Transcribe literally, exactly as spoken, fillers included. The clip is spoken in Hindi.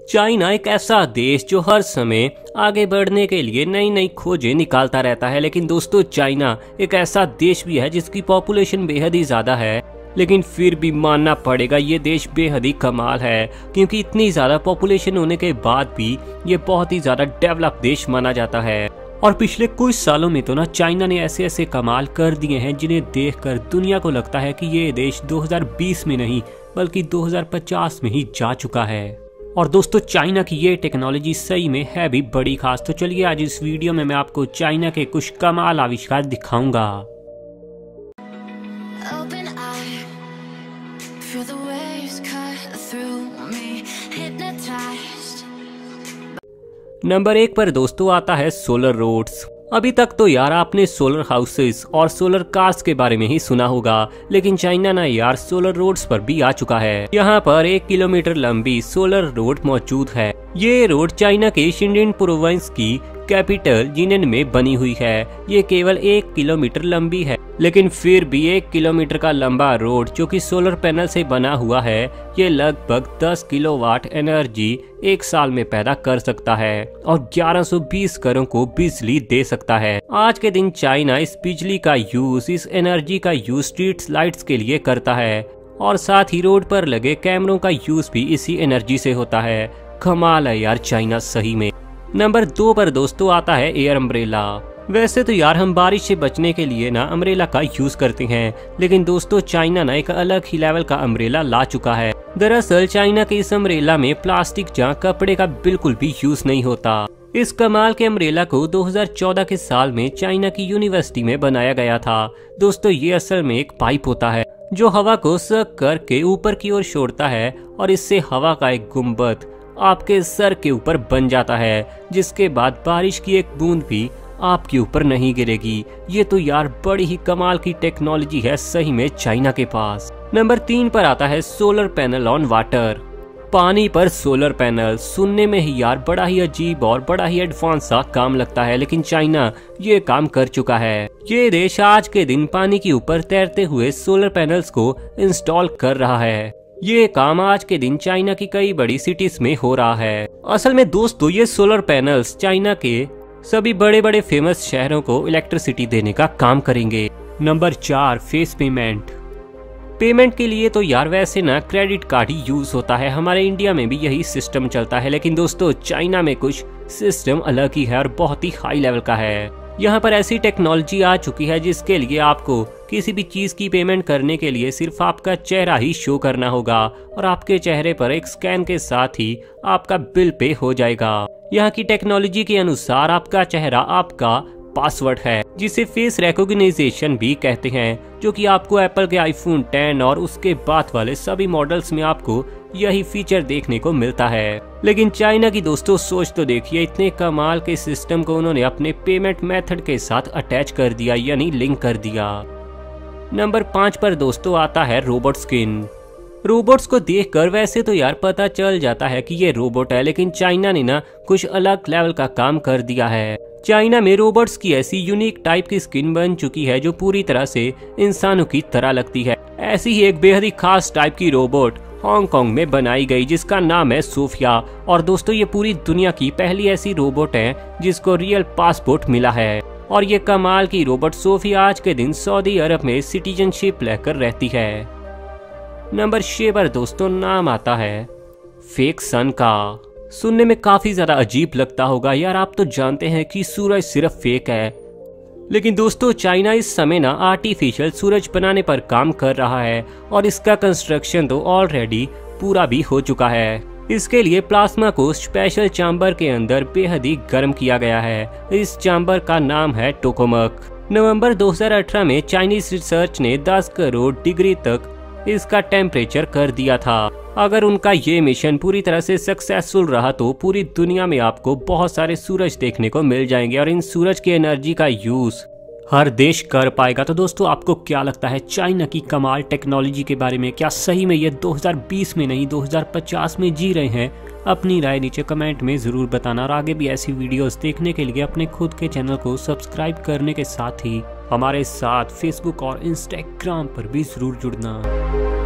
चाइना एक ऐसा देश जो हर समय आगे बढ़ने के लिए नई नई खोजें निकालता रहता है। लेकिन दोस्तों, चाइना एक ऐसा देश भी है जिसकी पॉपुलेशन बेहद ही ज्यादा है, लेकिन फिर भी मानना पड़ेगा ये देश बेहद ही कमाल है, क्योंकि इतनी ज्यादा पॉपुलेशन होने के बाद भी ये बहुत ही ज्यादा डेवलप देश माना जाता है। और पिछले कुछ सालों में तो ना चाइना ने ऐसे ऐसे कमाल कर दिए हैं जिन्हें देखकर दुनिया को लगता है कि ये देश दो हज़ार बीस में नहीं बल्कि दो हज़ार पचास में ही जा चुका है। और दोस्तों, चाइना की ये टेक्नोलॉजी सही में है भी बड़ी खास। तो चलिए आज इस वीडियो में मैं आपको चाइना के कुछ कमाल आविष्कार दिखाऊंगा। नंबर एक पर दोस्तों आता है सोलर रोड्स। अभी तक तो यार आपने सोलर हाउसेस और सोलर कार्स के बारे में ही सुना होगा, लेकिन चाइना ना यार सोलर रोड्स पर भी आ चुका है। यहाँ पर एक किलोमीटर लंबी सोलर रोड मौजूद है। ये रोड चाइना के शिनजिन प्रोविंस की कैपिटल जिनेन में बनी हुई है। ये केवल एक किलोमीटर लंबी है, लेकिन फिर भी एक किलोमीटर का लंबा रोड जो कि सोलर पैनल से बना हुआ है, ये लगभग दस किलोवाट एनर्जी एक साल में पैदा कर सकता है और ग्यारह सौ बीस घरों को बिजली दे सकता है। आज के दिन चाइना इस बिजली का यूज, इस एनर्जी का यूज स्ट्रीट लाइट्स के लिए करता है और साथ ही रोड पर लगे कैमरों का यूज भी इसी एनर्जी से होता है। कमाल है यार चाइना सही में। नंबर दो पर दोस्तों आता है एयर अम्ब्रेला। वैसे तो यार हम बारिश से बचने के लिए ना अम्ब्रेला का यूज करते हैं, लेकिन दोस्तों चाइना ना एक अलग ही लेवल का अम्ब्रेला ला चुका है। दरअसल चाइना के इस अम्ब्रेला में प्लास्टिक या कपड़े का बिल्कुल भी यूज नहीं होता। इस कमाल के अम्ब्रेला को दो हज़ार चौदह के साल में चाइना की यूनिवर्सिटी में बनाया गया था। दोस्तों, ये असल में एक पाइप होता है जो हवा को सक करके ऊपर की ओर छोड़ता है और इससे हवा का एक गुंबद आपके सर के ऊपर बन जाता है, जिसके बाद बारिश की एक बूंद भी आपके ऊपर नहीं गिरेगी। ये तो यार बड़ी ही कमाल की टेक्नोलॉजी है सही में चाइना के पास। नंबर तीन पर आता है सोलर पैनल ऑन वाटर। पानी पर सोलर पैनल सुनने में ही यार बड़ा ही अजीब और बड़ा ही एडवांस सा काम लगता है, लेकिन चाइना ये काम कर चुका है। ये देश आज के दिन पानी के ऊपर तैरते हुए सोलर पैनल्स को इंस्टॉल कर रहा है। ये काम आज के दिन चाइना की कई बड़ी सिटीज में हो रहा है। असल में दोस्तों, ये सोलर पैनल्स चाइना के सभी बड़े बड़े फेमस शहरों को इलेक्ट्रिसिटी देने का काम करेंगे। नंबर चार, फेस पेमेंट। पेमेंट के लिए तो यार वैसे ना क्रेडिट कार्ड ही यूज होता है, हमारे इंडिया में भी यही सिस्टम चलता है, लेकिन दोस्तों चाइना में कुछ सिस्टम अलग ही है और बहुत ही हाई लेवल का है। यहाँ पर ऐसी टेक्नोलॉजी आ चुकी है जिसके लिए आपको किसी भी चीज की पेमेंट करने के लिए सिर्फ आपका चेहरा ही शो करना होगा और आपके चेहरे पर एक स्कैन के साथ ही आपका बिल पे हो जाएगा। यहाँ की टेक्नोलॉजी के अनुसार आपका चेहरा आपका पासवर्ड है, जिसे फेस रिकॉग्निशन भी कहते हैं, जो कि आपको एप्पल के आईफोन टेन और उसके बाद वाले सभी मॉडल्स में आपको यही फीचर देखने को मिलता है। लेकिन चाइना की दोस्तों सोच तो देखिए, इतने कमाल के सिस्टम को उन्होंने अपने पेमेंट मेथड के साथ अटैच कर दिया, यानी लिंक कर दिया। नंबर पाँच पर दोस्तों आता है रोबोट स्किन। रोबोट्स को देखकर वैसे तो यार पता चल जाता है कि ये रोबोट है, लेकिन चाइना ने ना कुछ अलग लेवल का काम कर दिया है। चाइना में रोबोट्स की ऐसी यूनिक टाइप की स्किन बन चुकी है जो पूरी तरह से इंसानों की तरह लगती है। ऐसी ही एक बेहद ही खास टाइप की रोबोट हांगकांग में बनाई गई जिसका नाम है सोफिया। और दोस्तों, ये पूरी दुनिया की पहली ऐसी रोबोट है जिसको रियल पासपोर्ट मिला है। और ये कमाल की रोबोट सोफिया आज के दिन सऊदी अरब में सिटीजनशिप लेकर रहती है। नंबर छह पर दोस्तों नाम आता है फेक सन का। सुनने में काफी ज्यादा अजीब लगता होगा यार, आप तो जानते हैं कि सूरज सिर्फ फेक है, लेकिन दोस्तों चाइना इस समय ना आर्टिफिशियल सूरज बनाने पर काम कर रहा है और इसका कंस्ट्रक्शन तो ऑलरेडी पूरा भी हो चुका है। इसके लिए प्लाज्मा को स्पेशल चैम्बर के अंदर बेहद ही गर्म किया गया है। इस चैम्बर का नाम है टोकामक। नवंबर दो हज़ार अठारह में चाइनीज रिसर्च ने दस करोड़ डिग्री तक इसका टेम्परेचर कर दिया था। अगर उनका ये मिशन पूरी तरह से सक्सेसफुल रहा तो पूरी दुनिया में आपको बहुत सारे सूरज देखने को मिल जाएंगे और इन सूरज की एनर्जी का यूज हर देश कर पाएगा। तो दोस्तों आपको क्या लगता है चाइना की कमाल टेक्नोलॉजी के बारे में? क्या सही में ये दो हज़ार बीस में नहीं दो हज़ार पचास में जी रहे हैं? अपनी राय नीचे कमेंट में जरूर बताना और आगे भी ऐसी वीडियोस देखने के लिए अपने खुद के चैनल को सब्सक्राइब करने के साथ ही हमारे साथ फेसबुक और इंस्टाग्राम पर भी जरूर जुड़ना।